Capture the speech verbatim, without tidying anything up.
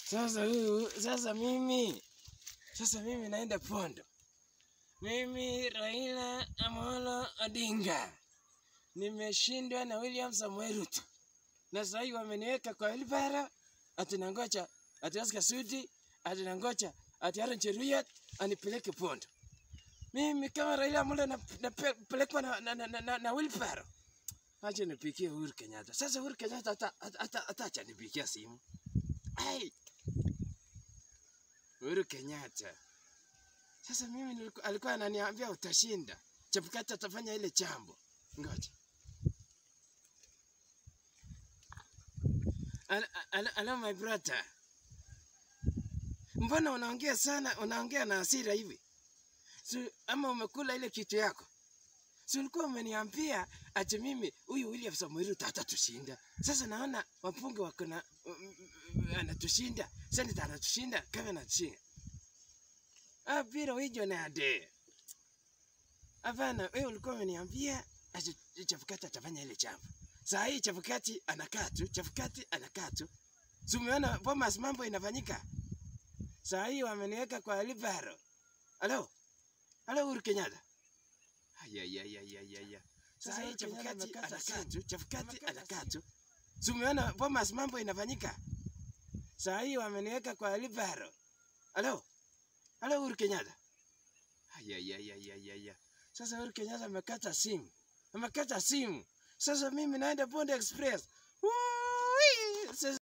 Sasa huyu, sasa mimi, sasa mimi naenda Bondo. Mimi Raila Amolo Odinga. Nimeshindwa na William Samoei Ruto. Na sasa hivi wameniweka kwa wheelbarrow, ati nangoja, ati Oscar Sudi, ati nangoja, ati Aaron Cheruiyot anipeleke Bondo. Mimi kama Raila Amolo napelekwa na na, na, na, na, na wheelbarrow. Acha nipikie Uhuru Kenyatta. Sasa Uhuru Kenyatta ata ata atacha nipikia simu. Ai. Uhuru Kenyatta. Sasa mimi nilikuwa, alikuwa ananiambia utashinda. Chebukati atafanya ile jambo. Ngoja. Hello my brother. Mbona unaongea sana, unaongea na hasira hivi? So, ama umekula ile kitu yako? Si ulikuwa umeniambia ati mimi huyu William Samoei Ruto atatushinda. Sasa naona wabunge wako na anatushinda, seneta anatushinda, kama anatushinda. Ah, bila hiyo na ade. Hapana, wewe ulikuwa umeniambia ati Chebukati atafanya ile jambo. Saa hii Chebukati anakaa tu, Chebukati anakaa tu. Si umeona Bomas mambo inafanyika? Saa hii wameniweka kwa wheelbarrow. Halo? Halo Uhuru Kenyatta. Aya ya ya ya ya ya. Sasa hii Chebukati anakaa tu, Chebukati anakaa tu. Si umeona Bomas mambo inafanyika? Saa hii wameniweka kwa wheelbarrow. Halo? Halo Uhuru Kenyatta. Aya ya ya ya ya ya. Sasa Uhuru Kenyatta amekata simu. Amekata simu. Sasa mimi naenda Bondo Express. Woo! Sasa